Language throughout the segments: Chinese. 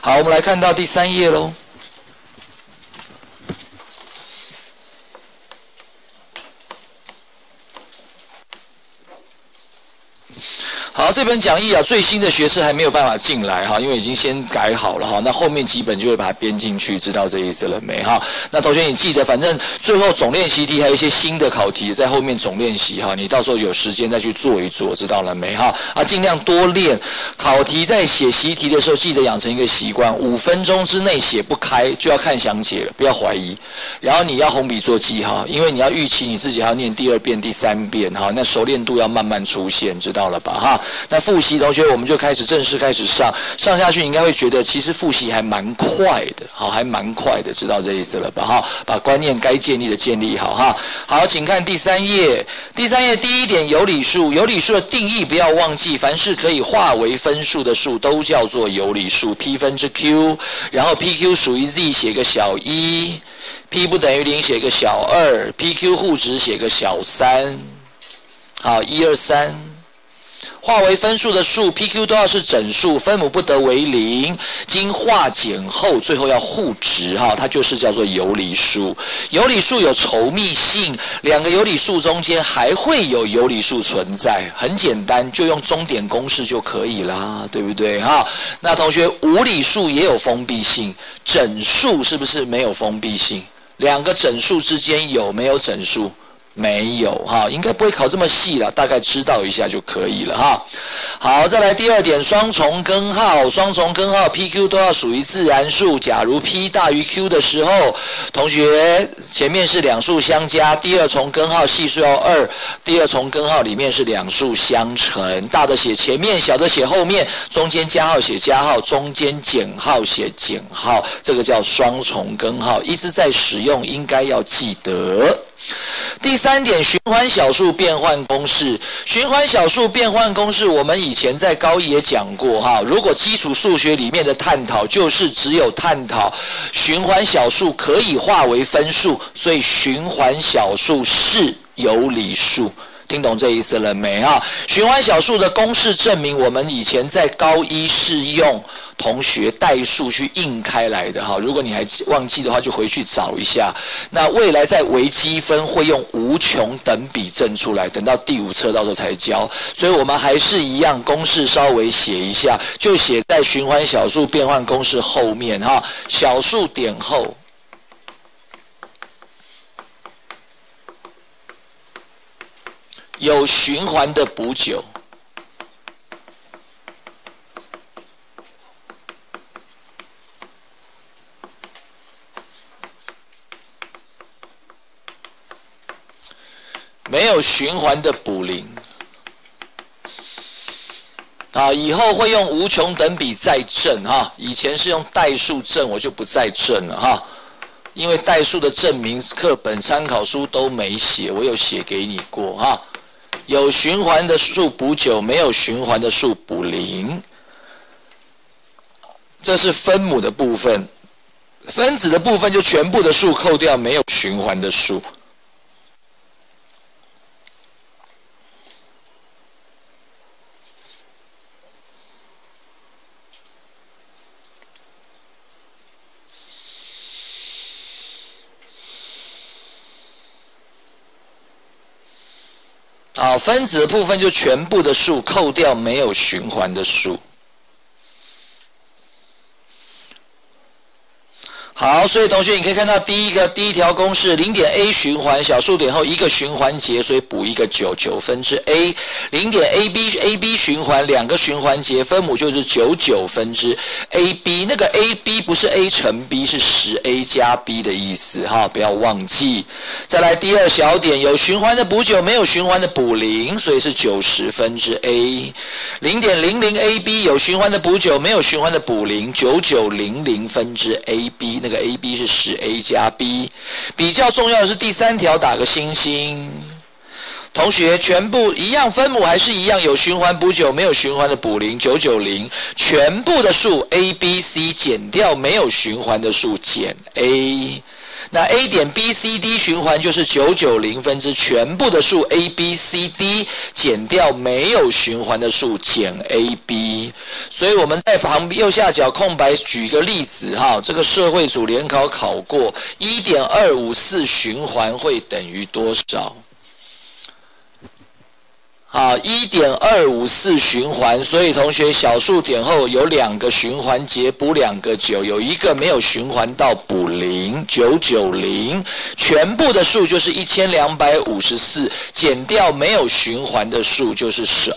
好，我们来看到第3页喽。好，这本讲义啊，最新的学士还没有办法进来哈，因为已经先改好了哈。那后面几本就会把它编进去，知道这意思了没哈？那同学你记得，反正最后总练习题还有一些新的考题在后面总练习哈，你到时候有时间再去做一做，知道了没哈？啊，尽量多练考题，在写习题的时候，记得养成一个习惯，5分钟之内写不开就要看详解了，不要怀疑。然后你要红笔做记号，因为你要预期你自己还要念第2遍、第3遍哈，那熟练度要慢慢出现，知道了吧哈？那复习同学，我们就正式开始上下去，你应该会觉得其实复习还蛮快的，好，还蛮快的，知道这意思了吧？哈，把观念该建立的建立好哈。好，请看第3页，第3页第1点有理数，有理数的定义不要忘记，凡是可以化为分数的数都叫做有理数 ，P 分之 Q， 然后 PQ 属于 Z 写个小1，P 不等于0写个小2，PQ 互值写个小3，好，1、2、3。化为分数的数 PQ 都要是整数，分母不得为0，经化简后最后要互值哈，它就是叫做有理数。有理数有稠密性，2个有理数中间还会有有理数存在，很简单，就用钟点公式就可以啦，对不对哈？那同学，无理数也有封闭性，整数是不是没有封闭性？2个整数之间有没有整数？没有哈，应该不会考这么细了，大概知道一下就可以了哈。好，再来第2点，双重根号，双重根号 PQ 都要属于自然数。假如 P 大于 Q 的时候，同学前面是两数相加，第2重根号系数要2，第2重根号里面是两数相乘，大的写前面，小的写后面，中间加号写加号，中间减号写减号，这个叫双重根号，一直在使用，应该要记得。第3点，循环小数变换公式。循环小数变换公式，我们以前在高一也讲过哈。如果基础数学里面的探讨就是只有探讨循环小数可以化为分数，所以循环小数是有理数。听懂这意思了没啊？循环小数的公式证明，我们以前在高一是用同学代数去印开来的哈。如果你还忘记的话，就回去找一下。那未来在微积分会用无穷等比证出来，等到第5册到时候才教。所以我们还是一样，公式稍微写一下，就写在循环小数变换公式后面哈。小数点后。有循环的补救，没有循环的补零。啊，以后会用无穷等比再证哈，以前是用代数证，我就不再证了哈。因为代数的证明课本参考书都没写，我有写给你过哈。有循环的数补9，没有循环的数补0。这是分母的部分，分子的部分就全部的数扣掉没有循环的数。好，分子的部分就全部的数扣掉没有循环的数。好，所以同学你可以看到第一条公式 0.a 循环，小数点后一个循环节，所以补一个9，9分之 a。0.ab 循环，2个循环节，分母就是9，9分之 ab。那个 ab 不是 a 乘 b， 是10a 加 b 的意思哈，不要忘记。再来第2小点，有循环的补9，没有循环的补0，所以是90分之 a。0.00ab 有循环的补9，没有循环的补0， 9900分之 ab。那个 AB 是10a 加 b， 比较重要的是第3条，打个星星。同学全部一样，分母还是一样，有循环补9，没有循环的补0，990，全部的数 A、B、C 减掉没有循环的数减 A。 那 A 点 BCD 循环就是990分之全部的数 ABCD 减掉没有循环的数减 AB。所以我们在旁边右下角空白举个例子哈，这个社会组联考考过 1.254 循环会等于多少？好 1.254 循环，所以同学小数点后有2个循环节，补2个9，有1个没有循环到补0 990，全部的数就是1254，减掉没有循环的数就是12。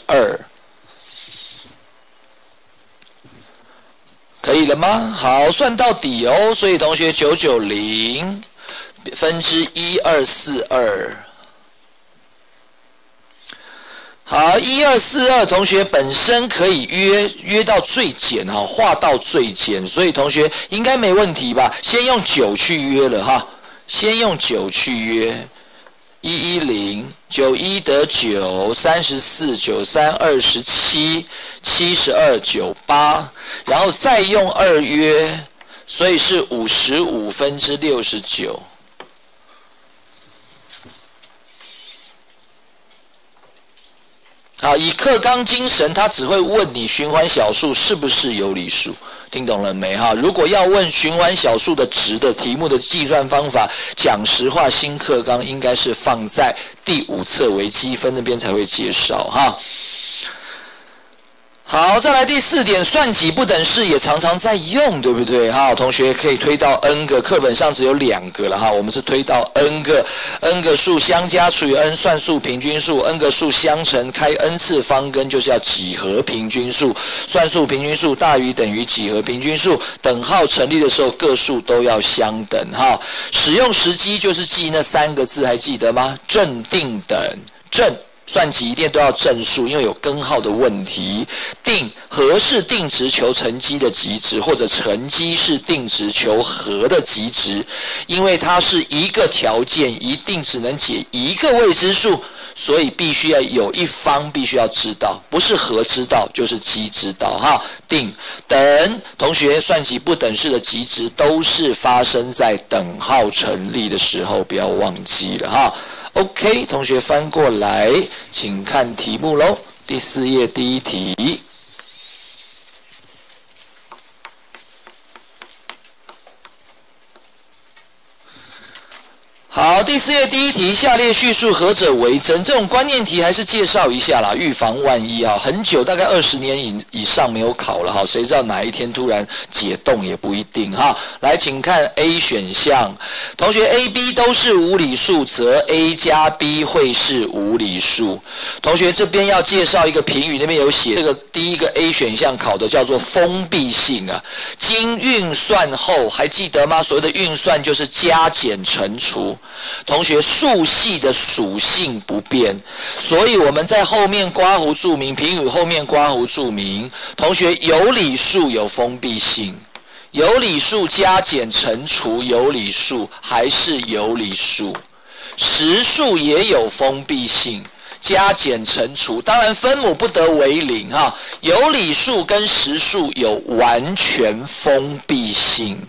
可以了吗？好，算到底哦。所以同学990分之1242。好，1242同学本身可以约到最简哈，画到最简，所以同学应该没问题吧？先用9去约了哈，先用9去约，110 91得9 34 93 27 72 98，然后再用2约，所以是55分之69。好，以课纲精神，他只会问你循环小数是不是有理数，听懂了没哈？如果要问循环小数的值的题目的计算方法，讲实话，新课纲应该是放在第5册微积分那边才会介绍哈。好，再来第4点，算几不等式也常常在用，对不对？哈，同学可以推到 n 个，课本上只有2个了哈，我们是推到 n 个数相加除以 n 算数平均数 ，n 个数相乘开 n 次方根就是要几何平均数，算数平均数大于等于几何平均数，等号成立的时候个数都要相等哈。使用时机就是记那3个字，还记得吗？正定等正。算几一定都要正数，因为有根号的问题。定和是定值求乘积的极值，或者乘积是定值求和的极值，因为它是一个条件，一定只能解一个未知数，所以必须要有一方必须要知道，不是和知道就是积知道哈。定等同学算几不等式的极值都是发生在等号成立的时候，不要忘记了哈。OK， 同学翻过来，请看题目喽。第4页第1题。好，第4页第1题，下列叙述何者为真？这种观念题还是介绍一下啦，预防万一啊。很久，大概20年以上没有考了哈，谁知道哪一天突然解冻也不一定哈。来，请看 A 选项，同学 A、B 都是无理数，则 A 加 B 会是无理数。同学这边要介绍一个评语，那边有写，这个第一个 A 选项考的叫做封闭性啊。经运算后，还记得吗？所谓的运算就是加减乘除。同学，数系的属性不变，所以我们在后面括弧注明，评语后面括弧注明。同学，有理数有封闭性，有理数加减乘除有理数还是有理数，实数也有封闭性。加减乘除，当然分母不得为0哈。有理数跟实数有完全封闭性。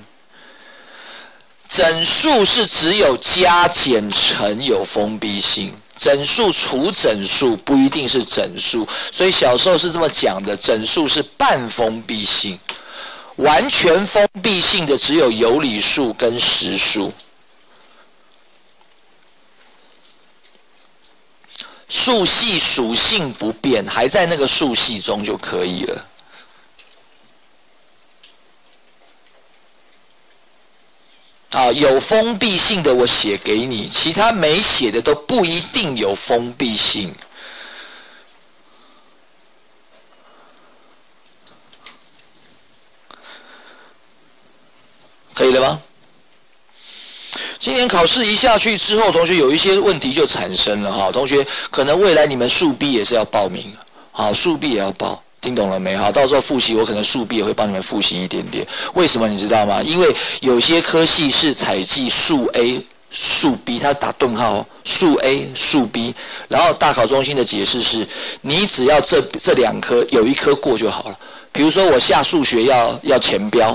整数是只有加减乘有封闭性，整数除整数不一定是整数，所以小时候是这么讲的，整数是半封闭性，完全封闭性的只有有理数跟实数。数系属性不变，还在那个数系中就可以了。啊，有封闭性的我写给你，其他没写的都不一定有封闭性。可以了吗？今年考试一下去之后，同学有一些问题就产生了哈。同学可能未来你们数 B 也是要报名，好，数 B 也要报。听懂了没？好，到时候复习我可能数 B 也会帮你们复习一点点。为什么你知道吗？因为有些科系是采计数 A、数 B， 它是打顿号哦，数 A、数 B。然后大考中心的解释是，你只要这2科有一科过就好了。比如说我下数学要前标，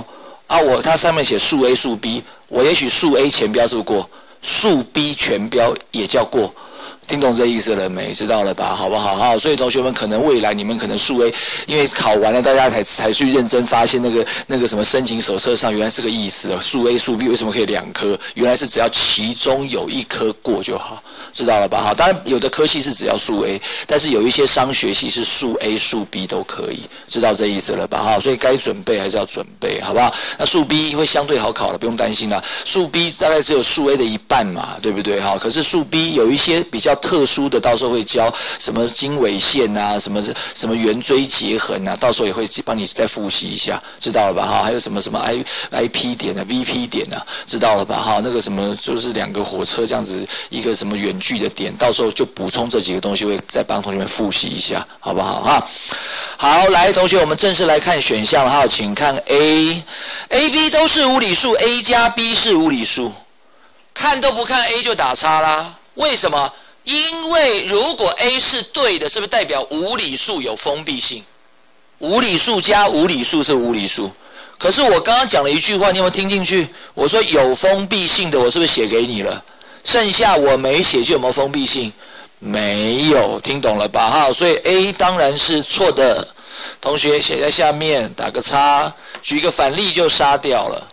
啊，它上面写数 A 数 B， 我也许数 A 前标是不是过，数 B 全标也叫过。听懂这意思了没？知道了吧？好不好？好，所以同学们可能未来你们可能数 A， 因为考完了，大家才去认真发现那个什么申请手册上原来是个意思哦。数 A 数 B 为什么可以2科？原来是只要其中有1科过就好，知道了吧？好，当然有的科系是只要数 A， 但是有一些商学系是数 A 数 B 都可以，知道这意思了吧？好，所以该准备还是要准备，好不好？那数 B 会相对好考了，不用担心啦。数 B 大概只有数 A 的1半嘛，对不对？好，可是数 B 有一些比较特殊的，到时候会教什么经纬线啊，什么圆锥结痕啊，到时候也会帮你再复习一下，知道了吧？哈，还有什么 IP 点啊 ，VP 点啊，知道了吧？哈，那个什么就是2个火车这样子一个什么远距的点，到时候就补充这几个东西，会再帮同学们复习一下，好不好？哈，好，来，同学，我们正式来看选项了哈，请看 A、B 都是无理数 ，A 加 B 是无理数，看都不看 A 就打叉啦，为什么？因为如果 A 是对的，是不是代表无理数有封闭性？无理数加无理数是无理数。可是我刚刚讲了一句话，你有没有听进去？我说有封闭性的，我是不是写给你了？剩下我没写就有没有封闭性？没有，听懂了吧？哈，所以 A 当然是错的。同学写在下面打个叉，举一个反例就杀掉了。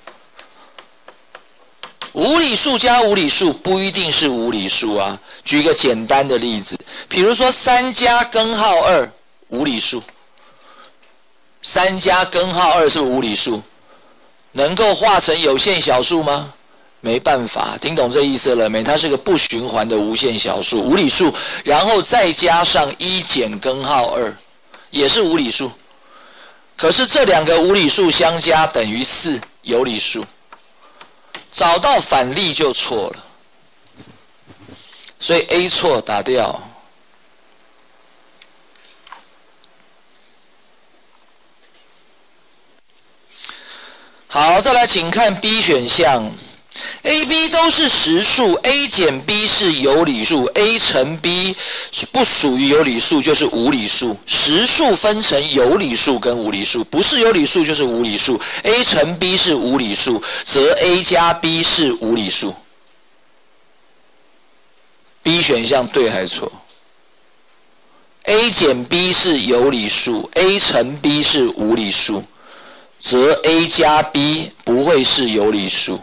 无理数加无理数不一定是无理数啊。举一个简单的例子，比如说3加根号2，无理数。3加根号2是不是无理数？能够化成有限小数吗？没办法，听懂这意思了没？它是个不循环的无限小数，无理数，然后再加上1减根号2，也是无理数。可是这2个无理数相加等于4，有理数。找到反例就错了。所以 A 错打掉。好，再来请看 B 选项。A、B 都是实数 ，A 减 B 是有理数 ，A 乘 B 不属于有理数，就是无理数。实数分成有理数跟无理数，不是有理数就是无理数。A 乘 B 是无理数，则 A 加 B 是无理数。B 选项对还是错 ？A 减 B 是有理数 ，A 乘 B 是无理数，则 A 加 B 不会是有理数。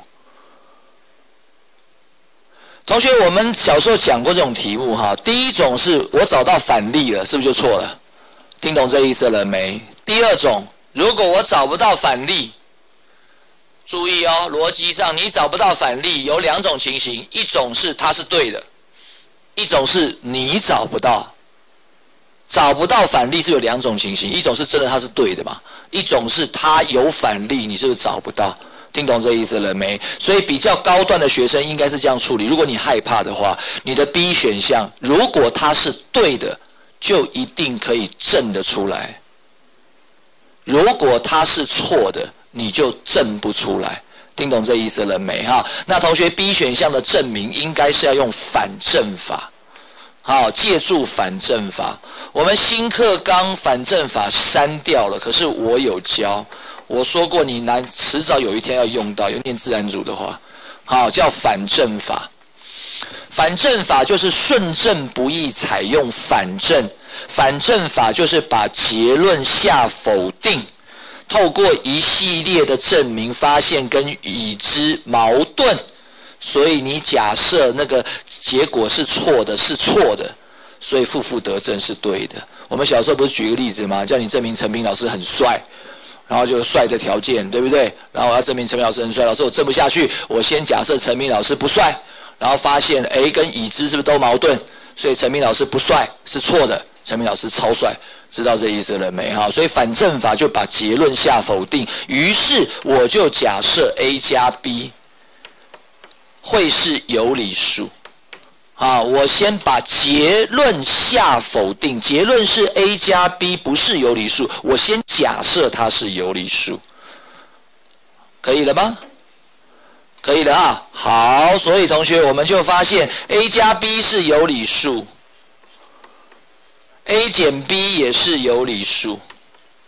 同学，我们小时候讲过这种题目哈。第一种是我找到反例了，是不是就错了？听懂这意思了没？第二种，如果我找不到反例，注意哦，逻辑上你找不到反例有2种情形，一种是它是对的。一种是你找不到反例是有2种情形，一种是真的它是对的嘛，一种是它有反例，你是不是找不到？听懂这意思了没？所以比较高段的学生应该是这样处理。如果你害怕的话，你的 B 选项如果它是对的，就一定可以证得出来；如果它是错的，你就证不出来。听懂这意思了没？哈，那同学 B 选项的证明应该是要用反证法，好，借助反证法。我们新课纲反证法删掉了，可是我有教，我说过你迟早有一天要用到，有念自然组的话，好，叫反证法。反证法就是顺证不易采用反证，反证法就是把结论下否定。透过一系列的证明发现跟已知矛盾，所以你假设那个结果是错的，所以负负得正是对的。我们小时候不是举一个例子吗？叫你证明陈明老师很帅，然后就帅的条件，对不对？然后我要证明陈明老师很帅，老师我证不下去，我先假设陈明老师不帅，然后发现 A 跟已知是不是都矛盾？所以陈明老师不帅是错的，陈明老师超帅。知道这意思了没？哈，所以反证法就把结论下否定，于是我就假设 A 加 B 会是有理数。啊，我先把结论下否定，结论是 A 加 B 不是有理数，我先假设它是有理数，可以了吗？可以了啊。好，所以同学我们就发现 A 加 B 是有理数。A 减 B 也是有理数，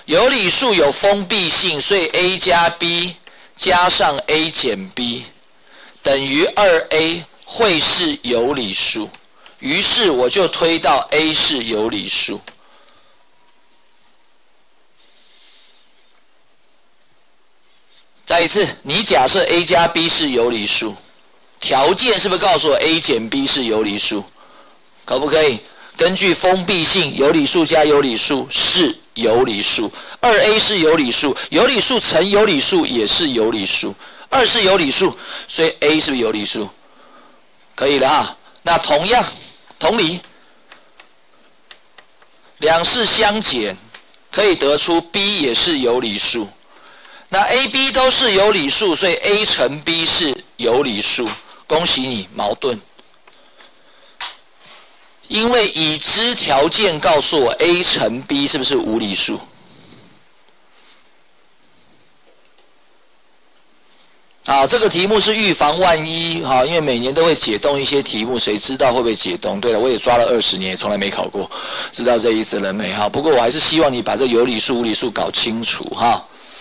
有理数有封闭性，所以 a 加 b 加上 a 减 b 等于 2a 会是有理数。于是我就推到 a 是有理数。再一次，你假设 a 加 b 是有理数，条件是不是告诉我 a 减 b 是有理数？可不可以？根据封闭性，有理数加有理数是有理数。2a 是有理数，有理数乘有理数也是有理数。2是有理数，所以 a 是不是有理数？可以了哈。那同理，两式相减，可以得出 b 也是有理数。那 a、b 都是有理数，所以 a 乘 b 是有理数。恭喜你，矛盾。因为已知条件告诉我 a 乘 b 是不是无理数？好，这个题目是预防万一，好，因为每年都会解冻一些题目，谁知道会不会解冻？对了，我也抓了20年，也从来没考过，知道这意思了没？哈，不过我还是希望你把这有理数、无理数搞清楚哈。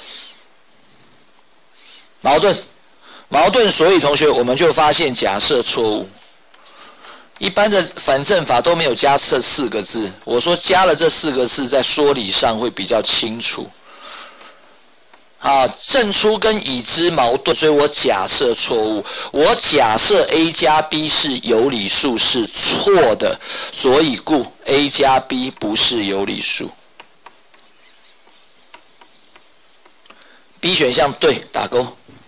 矛盾，所以同学我们就发现假设错误。一般的反证法都没有加这4个字，我说加了这4个字，在说理上会比较清楚。正出跟已知矛盾，所以我假设错误。我假设 a 加 b 是有理数是错的，所以故 a 加 b 不是有理数。B 选项对，打勾。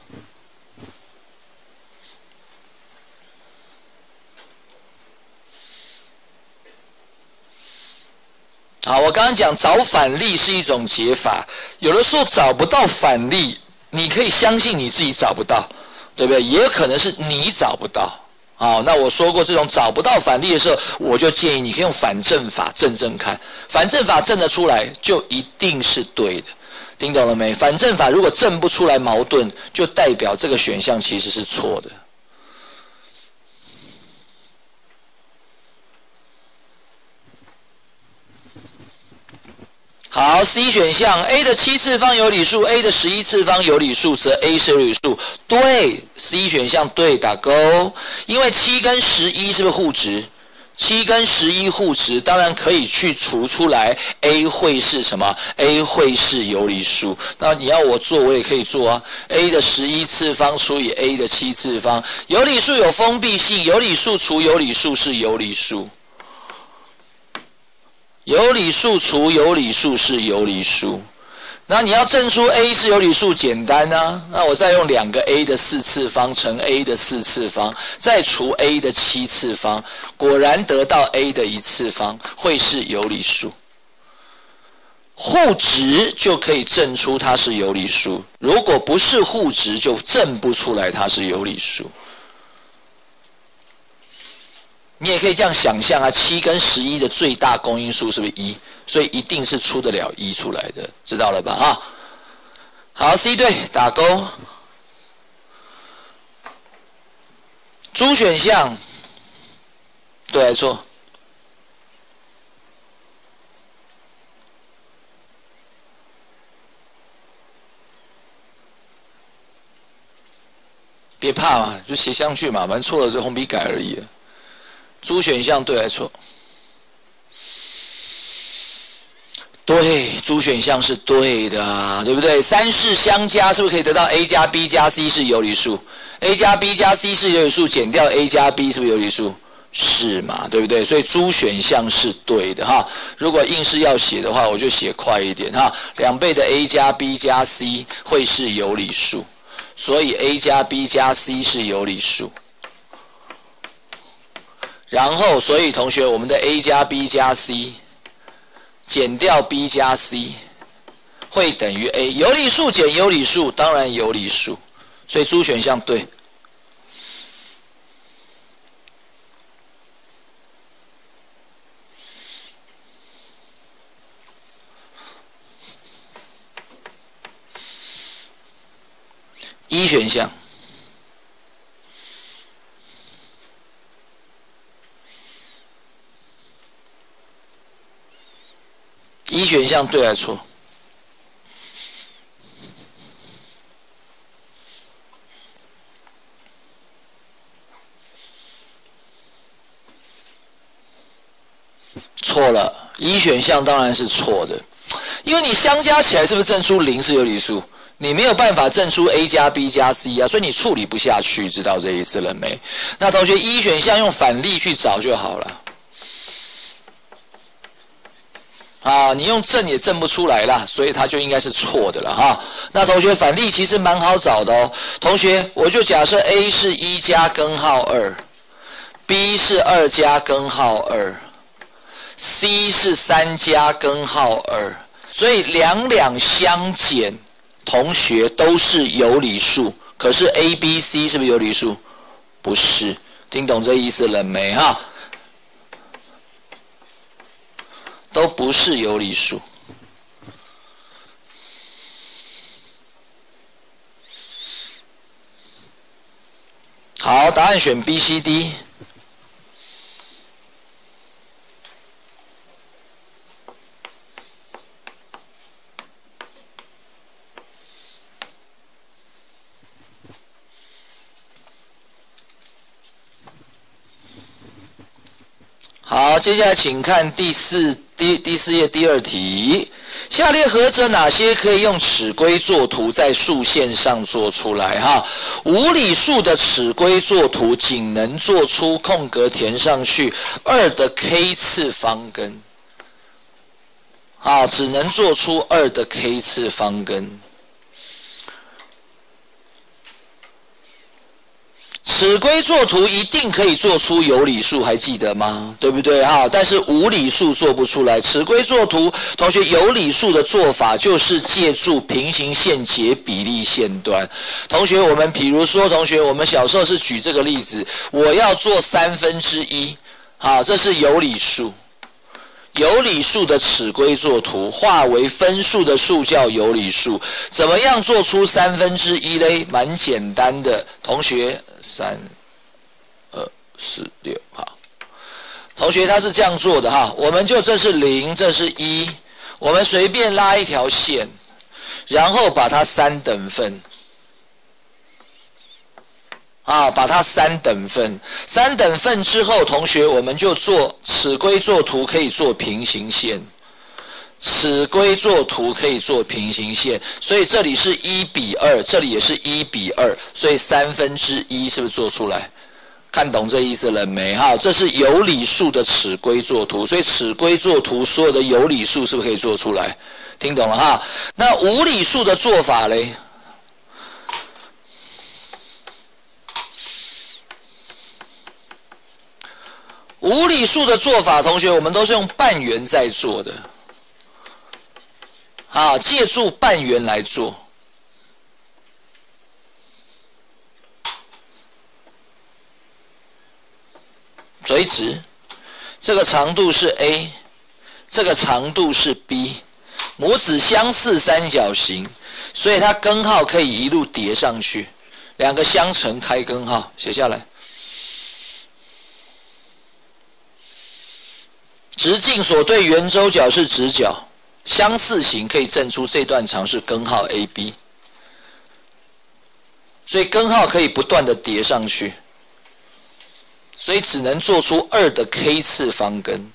好，我刚刚讲找反例是一种解法，有的时候找不到反例，你可以相信你自己找不到，对不对？也有可能是你找不到。好，那我说过这种找不到反例的时候，我就建议你可以用反证法证看，反证法证得出来就一定是对的，听懂了没？反证法如果证不出来矛盾，就代表这个选项其实是错的。好 ，C 选项 a 的7次方有理数 ，a 的11次方有理数，则 a 是有理数。对 ，C 选项对，打勾。因为7跟11是不是互质？7跟11互质，当然可以去除出来 a 会是什么 ？a 会是有理数。那你要我做，我也可以做啊。a 的11次方除以 a 的7次方，有理数有封闭性，有理数除有理数是有理数。有理数除有理数是有理数，那你要证出 a 是有理数简单啊，那我再用2个 a 的4次方乘 a 的4次方，再除 a 的7次方，果然得到 a 的1次方会是有理数。互质就可以证出它是有理数，如果不是互质就证不出来它是有理数。你也可以这样想象啊，7跟11的最大公因数是不是1？所以一定是出得了1出来的，知道了吧？哈，好 ，C 对，打勾。猪选项对还是错？别怕嘛，就写上去嘛，反正错了就红笔改而已。猪选项对还是错？对，猪选项是对的啊，对不对？3式相加是不是可以得到 a 加 b 加 c 是有理数 ？a 加 b 加 c 是有理数，减掉 a 加 b 是不是有理数？是嘛，对不对？所以猪选项是对的哈。如果硬是要写的话，我就写快一点哈。2倍的 a 加 b 加 c 会是有理数，所以 a 加 b 加 c 是有理数。然后，所以同学，我们的 a 加 b 加 c 减掉 b 加 c 会等于 a， 有理数减有理数，当然有理数，所以猪选项对。1选项。1选项对还是错？ 错了，一选项当然是错的，因为你相加起来是不是正出0是有理数？你没有办法正出 A 加 B 加 C 啊，所以你处理不下去，知道这意思了没？那同学一选项用反例去找就好了。啊，你用正也正不出来啦，所以它就应该是错的了哈。那同学反例其实蛮好找的哦。同学，我就假设 A 是1加根号2，B 是2加根号2，C 是3加根号2，所以两两相减，同学都是有理数。可是 A、B、C 是不是有理数？不是，听懂这意思了没哈？都不是有理数。好，答案选 B、C、D。好，接下来请看第四页第2题。下列何者哪些可以用尺规作图在数线上做出来？哈，无理数的尺规作图仅能做出空格填上去2的 k 次方根。好，只能做出2的 k 次方根。尺规作图一定可以做出有理数，还记得吗？对不对哈？但是无理数做不出来。尺规作图，同学有理数的做法就是借助平行线解比例线段。同学，我们比如说，同学，我们小时候是举这个例子，我要做1/3，好，这是有理数。有理数的尺规作图化为分数的数叫有理数，怎么样做出1/3嘞？蛮简单的，同学，3、2、4、6，好，同学他是这样做的哈，我们就这是0，这是1，我们随便拉一条线，然后把它3等份。啊，把它3等份，3等份之后，同学我们就做尺规作图，可以做平行线。尺规作图可以做平行线，所以这里是1:2，这里也是1:2，所以1/3是不是做出来？看懂这意思了没？哈，这是有理数的尺规作图，所以尺规作图所有的有理数是不是可以做出来？听懂了哈？那无理数的做法嘞？无理数的做法，同学，我们都是用半圆在做的，啊，借助半圆来做。垂直，这个长度是 A， 这个长度是 B， 母子相似三角形，所以它根号可以一路叠上去，两个相乘开根号，写下来。直径所对圆周角是直角，相似形可以证出这段长是根号 AB， 所以根号可以不断的叠上去，所以只能做出2的 k 次方根。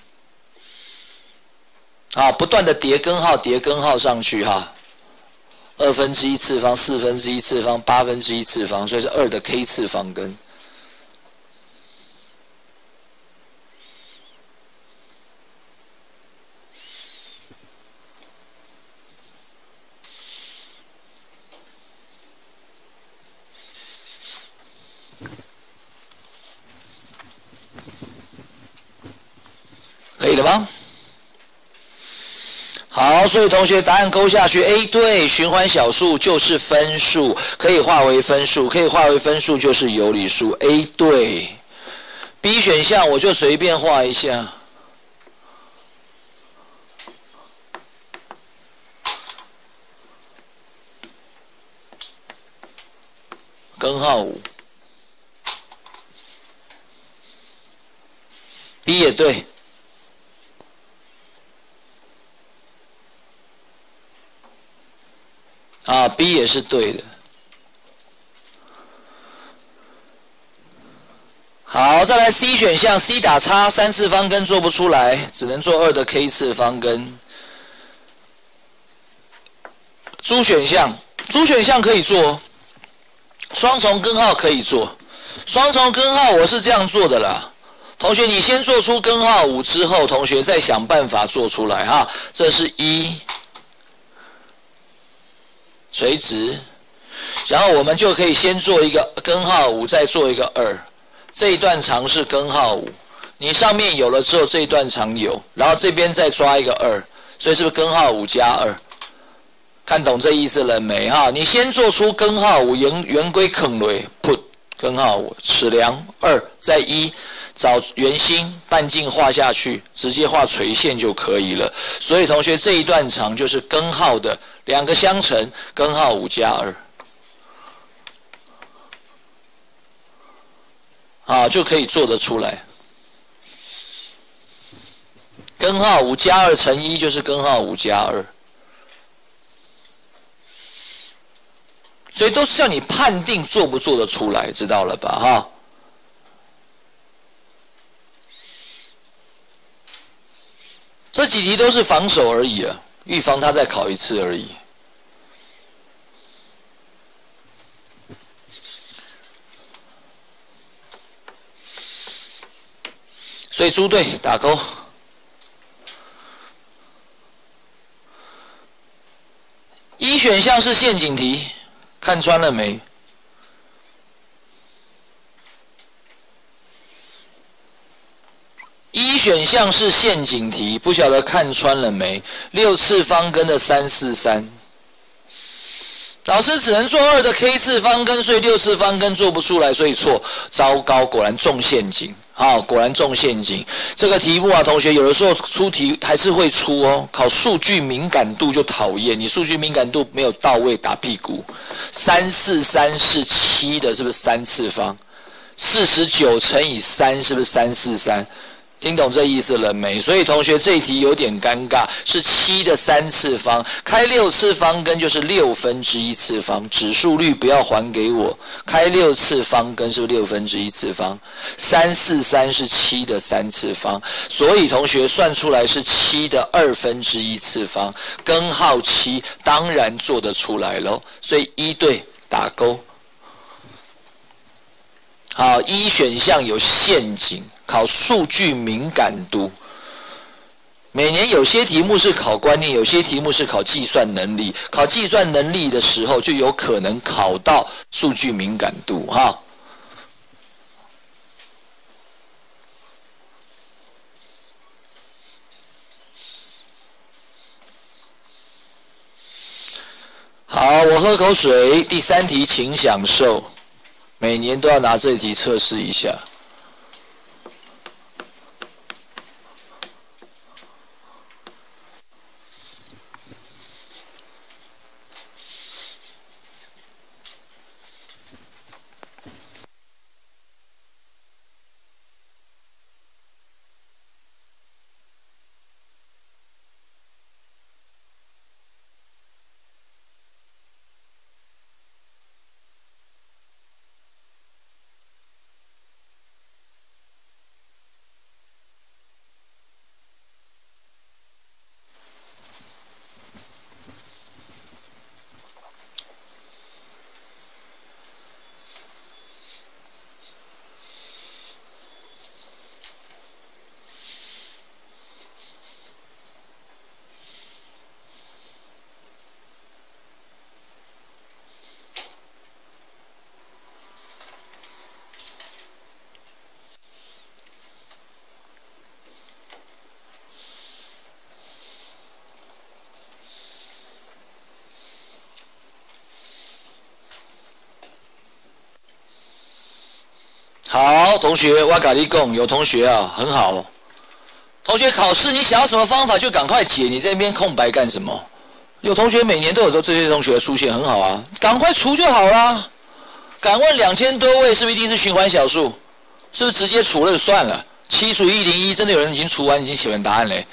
啊，不断的叠根号，叠根号上去哈，1/2次方、1/4次方、1/8次方，所以是2的 k 次方根。可以了吗？好，所以同学答案勾下去。A 对，循环小数就是分数，可以化为分数，可以化为分数就是有理数。A 对。B 选项我就随便画一下。根号5。B 也对。啊 ，B 也是对的。 好，再来 C 选项 ，C 打叉，3次方根做不出来，只能做2的 k 次方根。猪选项可以做，双重根号可以做，双重根号我是这样做的啦。同学，你先做出根号5之后，同学再想办法做出来哈。这是1，垂直，然后我们就可以先做一个根号5，再做一个2。这一段长是根号5，你上面有了之后，这一段长有，然后这边再抓一个2，所以是不是根号5加2？看懂这意思了没哈？你先做出根号5，圆规坑雷 put 根号5，尺量2，再1，找圆心半径画下去，直接画垂线就可以了。所以同学这一段长就是根号的2个相乘，根号5加2。就可以做得出来。根号5加2乘1就是根号5加2，所以都是叫你判定做不做得出来，知道了吧？哈。这几题都是防守而已啊，预防他再考一次而已。所以猪队打勾。1选项是陷阱题，看穿了没？1选项是陷阱题，不晓得看穿了没？6次方根的343，老师只能做2的 k 次方根，所以6次方根做不出来，所以错。糟糕，果然中陷阱。果然中陷阱。这个题目啊，同学有的时候出题还是会出哦。考数据敏感度就讨厌，你数据敏感度没有到位，打屁股。343是7的，是不是3次方？49乘以3是不是343？听懂这意思了没？所以同学这一题有点尴尬，是7的3次方，开6次方根就是1/6次方，指数率不要还给我，开6次方根是1/6次方，343是7的3次方，所以同学算出来是7的2/1次方，根号7当然做得出来咯，所以1对打勾。好，1选项有陷阱。考数据敏感度，每年有些题目是考观念，有些题目是考计算能力。考计算能力的时候，就有可能考到数据敏感度哈。好，我喝口水。第3题，请享受。每年都要拿这一题测试一下。好，同学，我跟你讲，有同学啊，很好。同学考试，你想要什么方法就赶快解，你在那边空白干什么？有同学每年都有这些同学出现，很好啊，赶快除就好啦。敢问2000多位是不是一定是循环小数？是不是直接除了就算了？7除以101，真的有人已经除完，已经写完答案嘞？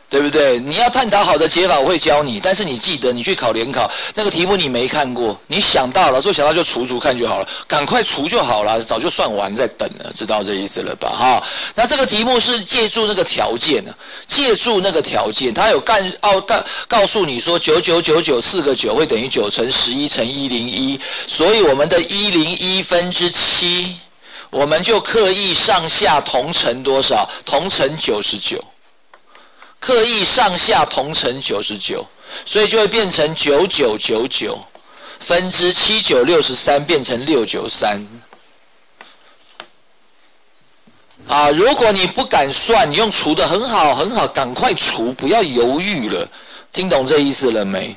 对不对？你要探讨好的解法，我会教你。但是你记得，你去考联考那个题目你没看过，你想到了，说想到就除看就好了，赶快除就好了，早就算完在等了，知道这意思了吧？哈，那这个题目是借助那个条件呢，借助那个条件，它有告诉你说9999四个9会等于9乘11乘101，所以我们的101/7，我们就刻意上下同乘多少？同乘99。刻意上下同乘99，所以就会变成9999分之7963变成693。啊，如果你不敢算，你用除的很好很好，赶快除，不要犹豫了。听懂这意思了没？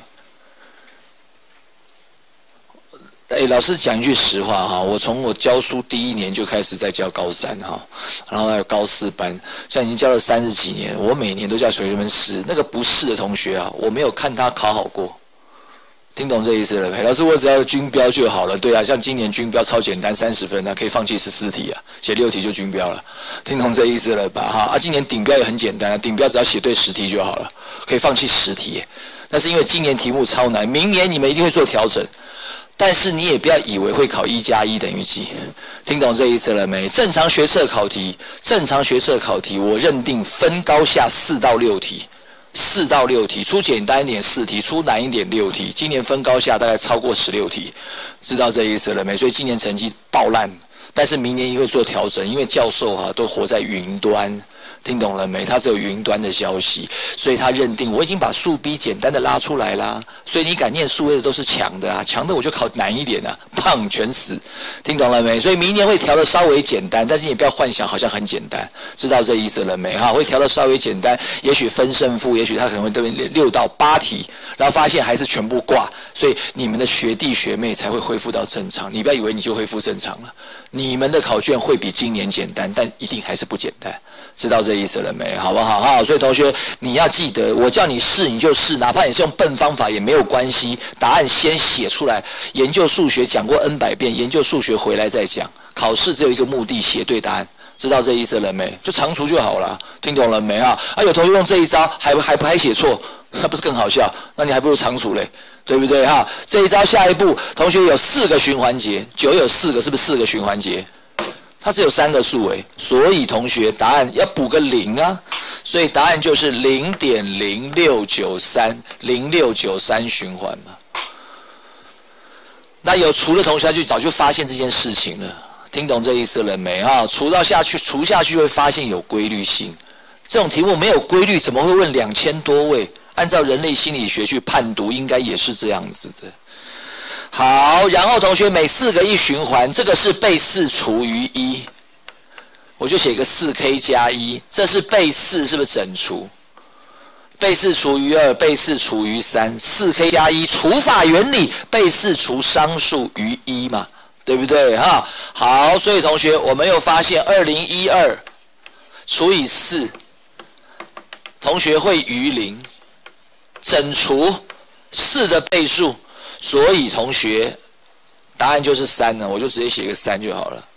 老师讲一句实话哈，我从我教书第1年就开始在教高3哈，然后还有高4班，现在已经教了30几年，我每年都叫学生们试，那个不试的同学啊，我没有看他考好过。听懂这意思了没？老师，我只要均标就好了。对啊，像今年均标超简单，30分啊，可以放弃14题啊，写6题就均标了。听懂这意思了吧？哈，今年顶标也很简单啊，顶标只要写对10题就好了，可以放弃10题。那是因为今年题目超难，明年你们一定会做调整。但是你也不要以为会考1+1等于几，听懂这意思了没？正常学测考题，我认定分高下4到6题，4到6题，出简单一点4题，出难一点6题。今年分高下大概超过16题，知道这意思了没？所以今年成绩爆烂，但是明年也会做调整，因为教授都活在云端。听懂了没？他只有云端的消息，所以他认定我已经把数 B 简单的拉出来啦，所以你敢念数 A 的都是强的啊，强的我就考难一点啊，胖全死，听懂了没？所以明年会调的稍微简单，但是你不要幻想好像很简单，知道这意思了没？哈，会调的稍微简单，也许分胜负，也许他可能会对6到8题，然后发现还是全部挂，所以你们的学弟学妹才会恢复到正常，你不要以为你就恢复正常了，你们的考卷会比今年简单，但一定还是不简单。知道这意思了没？好不好？好，所以同学你要记得，我叫你试你就试，哪怕你是用笨方法也没有关系，答案先写出来。研究数学讲过 N 百遍，研究数学回来再讲。考试只有一个目的，写对答案。知道这意思了没？就常除就好了，听懂了没啊？有同学用这一招还写错，那不是更好笑？那你还不如常除嘞，对不对哈？这一招下一步，同学有4个循环节，9有4个，是不是4个循环节？它只有3个数诶，所以同学答案要补个0啊，所以答案就是 0.0693 循环嘛。那有除的同学他就早就发现这件事情了，听懂这意思了没啊？除下去会发现有规律性，这种题目没有规律怎么会问2000多位？按照人类心理学去判读，应该也是这样子的。好，然后同学每4个1循环，这个是被4除以1，我就写个 4k 加1，这是被4是不是整除？被4除以2，被4除以3 ，4k 加1，除法原理，被4除商数于1嘛，对不对哈？好，所以同学我们又发现2012除以4，同学会余0，整除4的倍数。所以同学，答案就是3了，我就直接写个3就好了。